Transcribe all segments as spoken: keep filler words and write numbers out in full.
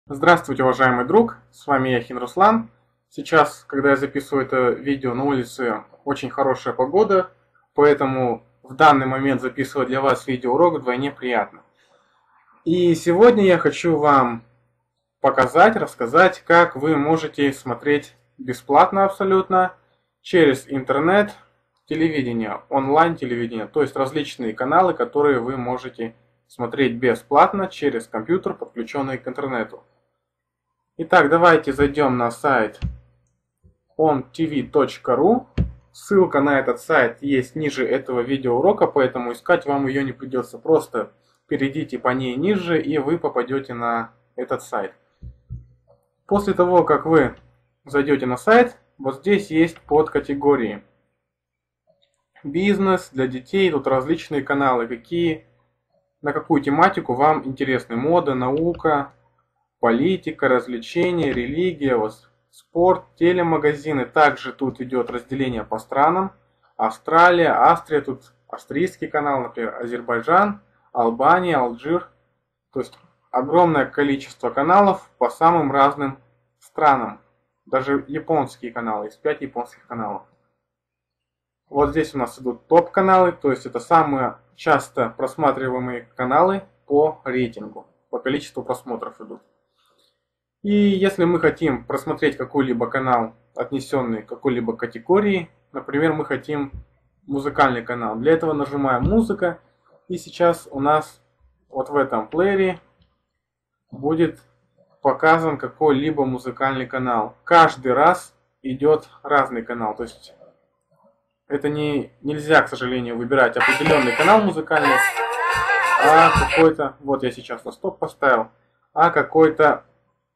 Здравствуйте, уважаемый друг, с вами Яхин Руслан. Сейчас, когда я записываю это видео, на улице очень хорошая погода, поэтому в данный момент записывать для вас видеоурок вдвойне приятно. И сегодня я хочу вам показать, рассказать, как вы можете смотреть бесплатно абсолютно через интернет телевидение, онлайн телевидение, то есть различные каналы, которые вы можете смотреть бесплатно через компьютер, подключенный к интернету. Итак, давайте зайдем на сайт ом ти ви точка ру. Ссылка на этот сайт есть ниже этого видеоурока, поэтому искать вам ее не придется. Просто перейдите по ней ниже, и вы попадете на этот сайт. После того, как вы зайдете на сайт, вот здесь есть подкатегории. Бизнес, для детей, тут различные каналы, какие, на какую тематику вам интересны. Мода, наука, политика, развлечения, религия, спорт, телемагазины. Также тут идет разделение по странам. Австралия, Австрия, тут австрийский канал, например, Азербайджан, Албания, Алжир. То есть огромное количество каналов по самым разным странам. Даже японские каналы, есть пять японских каналов. Вот здесь у нас идут топ-каналы, то есть это самые часто просматриваемые каналы по рейтингу, по количеству просмотров идут. И если мы хотим просмотреть какой-либо канал, отнесенный к какой-либо категории, например, мы хотим музыкальный канал, для этого нажимаем «Музыка», и сейчас у нас вот в этом плеере будет показан какой-либо музыкальный канал. Каждый раз идет разный канал, то есть это не, нельзя, к сожалению, выбирать определенный канал музыкальный, а какой-то, вот я сейчас на стоп поставил, а какой-то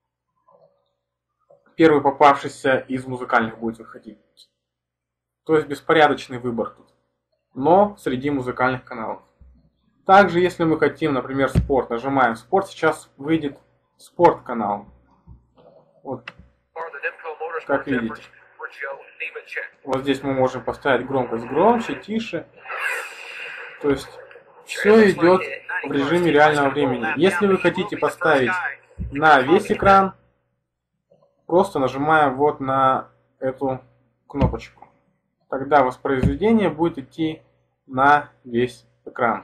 первый попавшийся из музыкальных будет выходить. То есть беспорядочный выбор тут, но среди музыкальных каналов. Также, если мы хотим, например, спорт, нажимаем спорт, сейчас выйдет спорт канал. Вот, как видите. Вот здесь мы можем поставить громкость громче, тише. То есть все идет в режиме реального времени. Если вы хотите поставить на весь экран, просто нажимаем вот на эту кнопочку. Тогда воспроизведение будет идти на весь экран.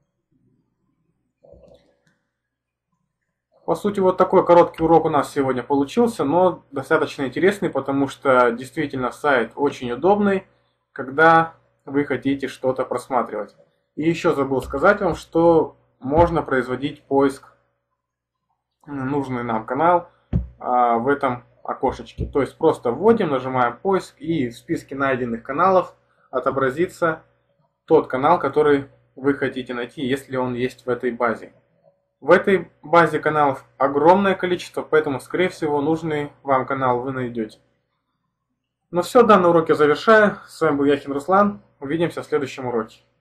По сути, вот такой короткий урок у нас сегодня получился, но достаточно интересный, потому что действительно сайт очень удобный, когда вы хотите что-то просматривать. И еще забыл сказать вам, что можно производить поиск нужный нам канал а, в этом окошечке. То есть просто вводим, нажимаем поиск, и в списке найденных каналов отобразится тот канал, который вы хотите найти, если он есть в этой базе. В этой базе каналов огромное количество, поэтому, скорее всего, нужный вам канал вы найдете. Ну все, данный урок я завершаю. С вами был Яхин Руслан. Увидимся в следующем уроке.